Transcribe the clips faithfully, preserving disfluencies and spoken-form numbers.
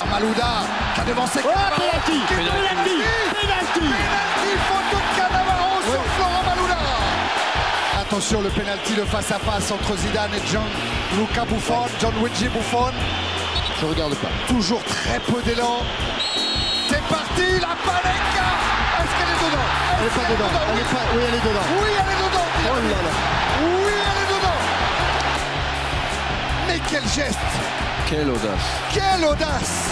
Malouda qui a devancé Cannavaro. Penalty, penalty, penalty, faute de Cannavaro sur Florent Malouda. Attention, le penalty, le face-à-face entre Zidane et Gianluca Buffon, Gianluigi Buffon. Je regarde pas. Toujours très peu d'élan. C'est parti, la Panenka. Est-ce qu'elle est dedans? Elle n'est pas dedans. Elle est pas... Oui, elle est dedans. Oui, elle est dedans. Oh là là. Oui, elle est dedans. Mais quel geste! Quelle audace! Quelle audace!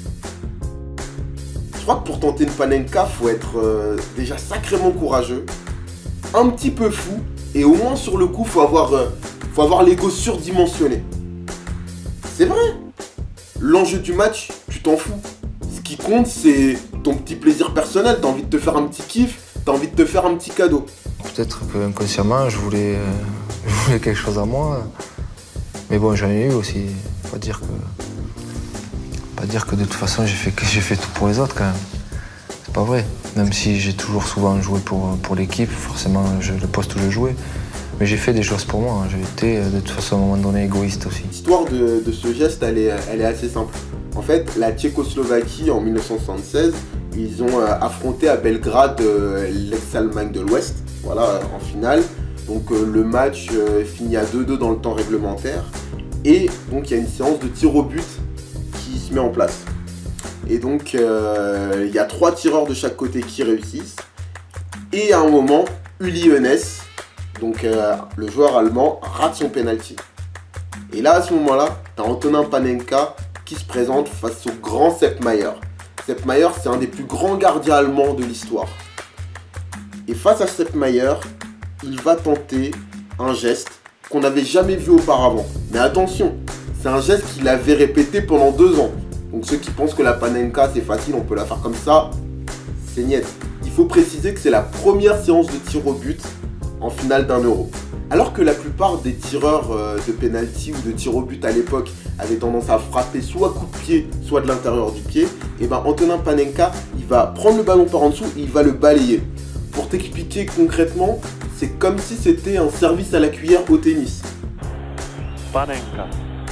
Je crois que pour tenter une Panenka, faut être euh, déjà sacrément courageux, un petit peu fou, et au moins sur le coup, faut avoir, euh, faut avoir l'ego surdimensionné. C'est vrai. L'enjeu du match, tu t'en fous. Ce qui compte, c'est ton petit plaisir personnel. T'as envie de te faire un petit kiff, t'as envie de te faire un petit cadeau. Peut-être que inconsciemment, je voulais, euh, je voulais quelque chose à moi. Mais bon, j'en ai eu aussi. Pas dire que, pas dire que de toute façon, j'ai fait, j'ai fait tout pour les autres quand même. C'est pas vrai. Même si j'ai toujours souvent joué pour, pour l'équipe, forcément, je, le poste où je jouais. Mais j'ai fait des choses pour moi. J'ai été de toute façon à un moment donné égoïste aussi. L'histoire de, de ce geste, elle est, elle est assez simple. En fait, la Tchécoslovaquie, en mille neuf cent soixante-seize, ils ont euh, affronté à Belgrade euh, l'ex-Allemagne de l'Ouest, voilà, euh, en finale. Donc euh, le match euh, finit à deux deux dans le temps réglementaire. Et donc il y a une séance de tir au but qui se met en place. Et donc euh, il y a trois tireurs de chaque côté qui réussissent. Et à un moment, Uli Hoeneß, donc euh, le joueur allemand, rate son penalty. Et là, à ce moment-là, tu as Antonin Panenka qui se présente face au grand Sepp Maier. Sepp Maier, c'est un des plus grands gardiens allemands de l'histoire. Et face à Sepp Maier, il va tenter un geste qu'on n'avait jamais vu auparavant. Mais attention, c'est un geste qu'il avait répété pendant deux ans. Donc ceux qui pensent que la Panenka c'est facile, on peut la faire comme ça, c'est niet. Il faut préciser que c'est la première séance de tir au but en finale d'un euro. Alors que la plupart des tireurs de penalty ou de tir au but à l'époque avaient tendance à frapper soit coup de pied, soit de l'intérieur du pied, et ben Antonin Panenka, il va prendre le ballon par en dessous et il va le balayer. Pour t'expliquer concrètement, c'est comme si c'était un service à la cuillère au tennis. Panenka.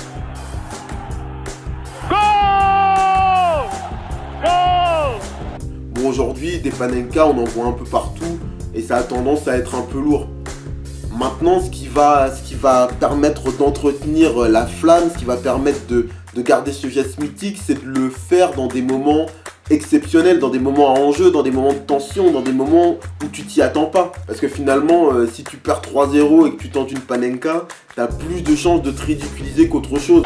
Goal! Goal! Bon, aujourd'hui, des Panenka, on en voit un peu partout et ça a tendance à être un peu lourd. Maintenant, ce qui va, ce qui va permettre d'entretenir la flamme, ce qui va permettre de, de garder ce geste mythique, c'est de le faire dans des moments exceptionnels, dans des moments à enjeu, dans des moments de tension, dans des moments où tu t'y attends pas. Parce que finalement, euh, si tu perds trois zéro et que tu tentes une Panenka, tu as plus de chances de te ridiculiser qu'autre chose.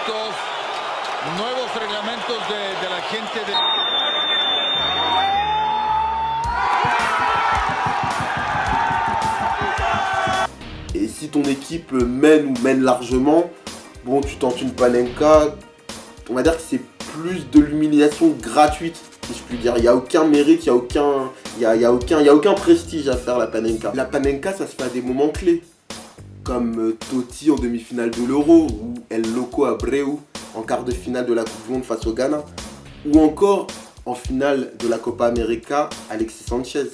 Et si ton équipe mène ou mène largement, bon, tu tentes une Panenka, on va dire que c'est plus de l'humiliation gratuite, si je puis dire. Il n'y a aucun mérite, il n'y a aucun, il y a, il y a aucun, il y a aucun prestige à faire la Panenka. La Panenka, ça se fait à des moments clés, comme Totti en demi-finale de l'Euro, ou El Loco Abreu en quart de finale de la Coupe du Monde face au Ghana, ou encore en finale de la Copa América, Alexis Sanchez.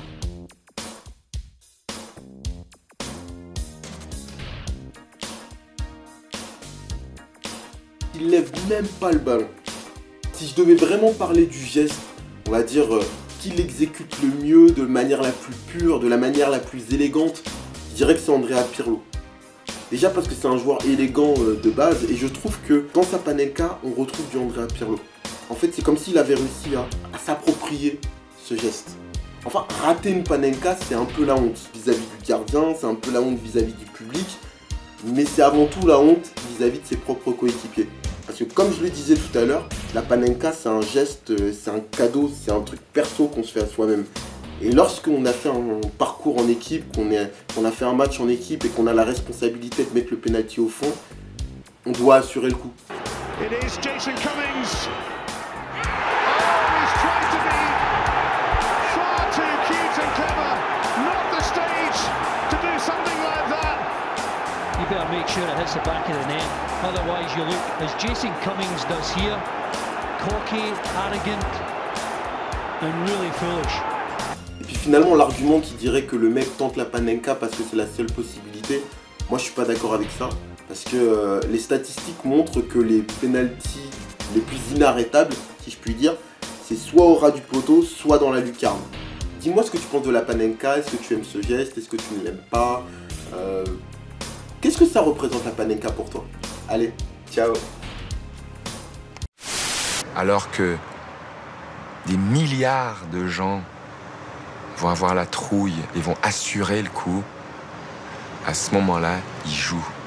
Il lève même pas le ballon. Si je devais vraiment parler du geste, on va dire euh, qui l'exécute le mieux, de manière la plus pure, de la manière la plus élégante, je dirais que c'est Andrea Pirlo. Déjà parce que c'est un joueur élégant euh, de base, et je trouve que dans sa Panenka, on retrouve du Andrea Pirlo. En fait, c'est comme s'il avait réussi à, à s'approprier ce geste. Enfin, rater une Panenka, c'est un peu la honte vis-à-vis du gardien, c'est un peu la honte vis-à-vis du public, mais c'est avant tout la honte vis-à-vis de ses propres coéquipiers. Parce que comme je le disais tout à l'heure, la Panenka c'est un geste, c'est un cadeau, c'est un truc perso qu'on se fait à soi-même. Et lorsqu'on a fait un parcours en équipe, qu'on qu'on a fait un match en équipe et qu'on a la responsabilité de mettre le penalty au fond, on doit assurer le coup. It is Jason Cummings. Oh, he's tried to be far too cute and clever. Not the stage to do something like that. You better make sure it hits the back of the net. Otherwise, you look as Jason Cummings does here, cocky, arrogant, and really foolish. Et puis finalement, l'argument qui dirait que le mec tente la Panenka parce que c'est la seule possibilité, moi je suis pas d'accord avec ça. Parce que euh, les statistiques montrent que les penalties les plus inarrêtables, si je puis dire, c'est soit au ras du poteau, soit dans la lucarne. Dis-moi ce que tu penses de la panenka, est-ce que tu aimes ce geste, est-ce que tu ne l'aimes pas euh... Qu'est-ce que ça représente la panenka pour toi? Allez, ciao. Alors que des milliards de gens vont avoir la trouille et vont assurer le coup, à ce moment-là, ils jouent.